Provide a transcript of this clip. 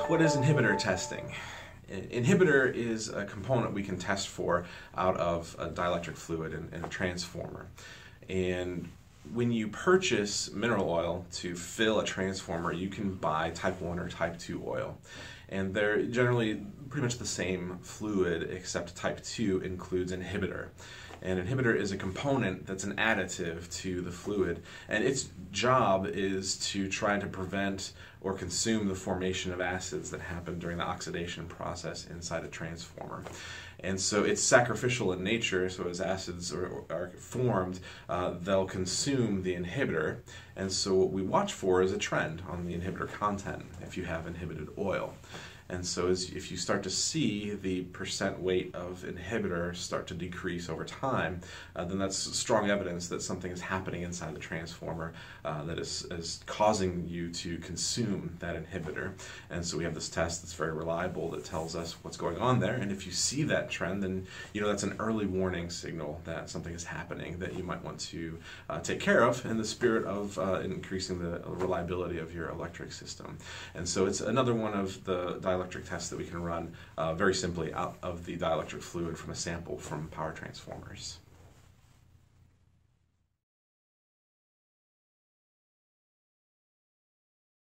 What is inhibitor testing? Inhibitor is a component we can test for out of a dielectric fluid in a transformer. And when you purchase mineral oil to fill a transformer, you can buy type 1 or type 2 oil. And they're generally pretty much the same fluid, except type 2 includes inhibitor. And inhibitor is a component that's an additive to the fluid, and its job is to try to prevent or consume the formation of acids that happen during the oxidation process inside a transformer. And so it's sacrificial in nature, so as acids are formed, they'll consume the inhibitor. And so what we watch for is a trend on the inhibitor content if you have inhibited oil. And so if you start to see the percent weight of inhibitor start to decrease over time, then that's strong evidence that something is happening inside the transformer that is causing you to consume that inhibitor. And so we have this test that's very reliable that tells us what's going on there. And if you see that trend, then you know that's an early warning signal that something is happening that you might want to take care of in the spirit of increasing the reliability of your electric system. And so it's another one of the dielectric tests that we can run very simply out of the dielectric fluid from a sample from power transformers.